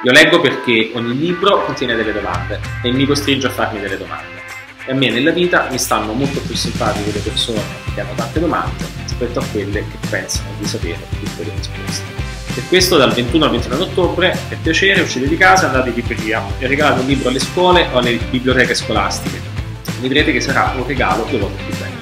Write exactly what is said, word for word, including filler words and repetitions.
Io leggo perché ogni libro contiene delle domande e mi costringe a farmi delle domande. E a me nella vita mi stanno molto più simpatiche le persone che hanno tante domande rispetto a quelle che pensano di sapere tutte le risposte. Per questo dal ventuno al ventinove ottobre, per piacere, uscite di casa, andate in libreria e regalate un libro alle scuole o alle biblioteche scolastiche. Vedrete che sarà un regalo due volte più bello.